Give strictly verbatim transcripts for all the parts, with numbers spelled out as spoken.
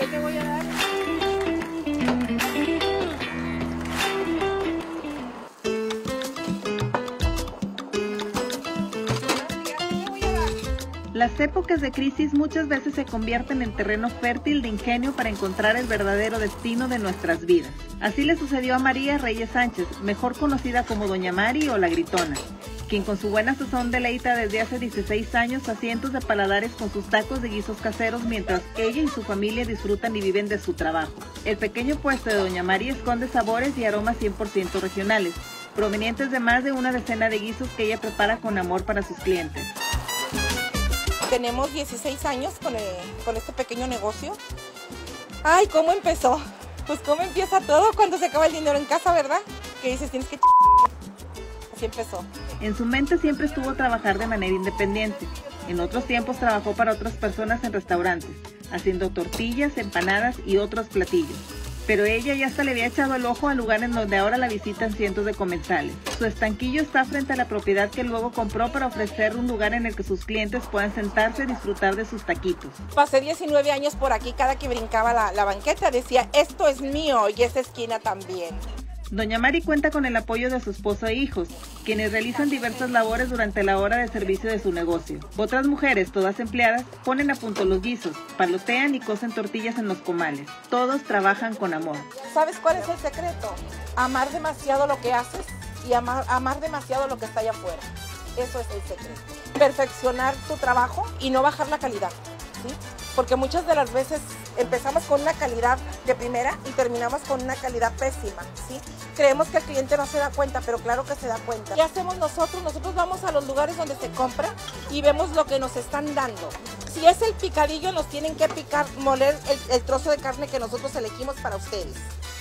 te voy a dar. Las épocas de crisis muchas veces se convierten en terreno fértil de ingenio para encontrar el verdadero destino de nuestras vidas. Así le sucedió a María Reyes Sánchez, mejor conocida como Doña Mari o La Gritona, quien con su buena sazón deleita desde hace dieciséis años a cientos de paladares con sus tacos de guisos caseros mientras ella y su familia disfrutan y viven de su trabajo. El pequeño puesto de Doña Mari esconde sabores y aromas cien por ciento regionales, provenientes de más de una decena de guisos que ella prepara con amor para sus clientes. Tenemos dieciséis años con, el, con este pequeño negocio. Ay, ¿cómo empezó? Pues cómo empieza todo cuando se acaba el dinero en casa, ¿verdad? Que dices, tienes que ch... Así empezó. En su mente siempre estuvo trabajar de manera independiente. En otros tiempos trabajó para otras personas en restaurantes, haciendo tortillas, empanadas y otros platillos. Pero ella ya hasta le había echado el ojo al lugar en donde ahora la visitan cientos de comensales. Su estanquillo está frente a la propiedad que luego compró para ofrecer un lugar en el que sus clientes puedan sentarse y disfrutar de sus taquitos. Pasé diecinueve años por aquí, cada que brincaba la, la banqueta decía, esto es mío, y esa esquina también. Doña Mari cuenta con el apoyo de su esposo e hijos, quienes realizan diversas labores durante la hora de servicio de su negocio. Otras mujeres, todas empleadas, ponen a punto los guisos, palotean y cosen tortillas en los comales. Todos trabajan con amor. ¿Sabes cuál es el secreto? Amar demasiado lo que haces y amar, amar demasiado lo que está allá afuera. Eso es el secreto. Perfeccionar tu trabajo y no bajar la calidad, ¿sí? Porque muchas de las veces empezamos con una calidad de primera y terminamos con una calidad pésima, ¿sí? Creemos que el cliente no se da cuenta, pero claro que se da cuenta. ¿Qué hacemos nosotros? Nosotros vamos a los lugares donde se compra y vemos lo que nos están dando. Si es el picadillo, nos tienen que picar, moler el, el trozo de carne que nosotros elegimos para ustedes.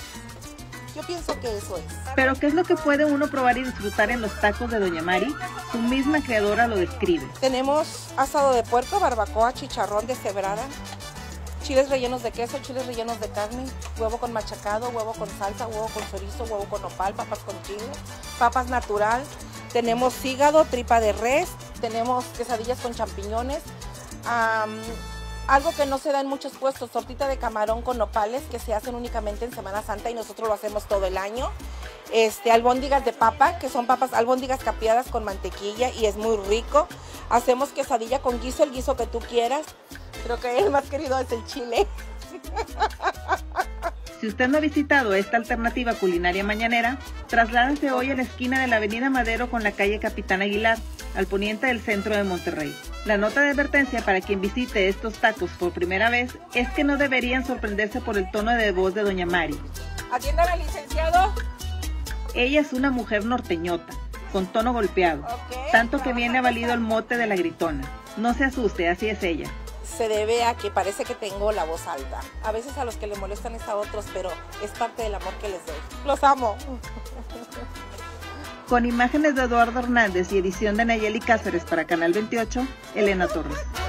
Yo pienso que eso es. Pero ¿qué es lo que puede uno probar y disfrutar en los tacos de Doña Mari? Su misma creadora lo describe. Tenemos asado de puerco, barbacoa, chicharrón deshebrada, chiles rellenos de queso, chiles rellenos de carne, huevo con machacado, huevo con salsa, huevo con chorizo, huevo con nopal, papas con chile, papas natural. Tenemos hígado, tripa de res, tenemos quesadillas con champiñones. Um, Algo que no se da en muchos puestos, tortita de camarón con nopales que se hacen únicamente en Semana Santa y nosotros lo hacemos todo el año. Este, albóndigas de papa, que son papas, albóndigas capeadas con mantequilla y es muy rico. Hacemos quesadilla con guiso, el guiso que tú quieras. Creo que el más querido es el chile. Si usted no ha visitado esta alternativa culinaria mañanera, trasládese hoy a la esquina de la avenida Madero con la calle Capitán Aguilar, al poniente del centro de Monterrey. La nota de advertencia para quien visite estos tacos por primera vez es que no deberían sorprenderse por el tono de voz de Doña Mari. Atiendan al licenciado. Ella es una mujer norteñota, con tono golpeado, Okay, tanto que viene valido el mote de La Gritona. No se asuste, así es ella. Se debe a que parece que tengo la voz alta. A veces a los que le molestan es a otros, pero es parte del amor que les doy. Los amo. Con imágenes de Eduardo Hernández y edición de Nayeli Cáceres para Canal veintiocho, Elena Torres.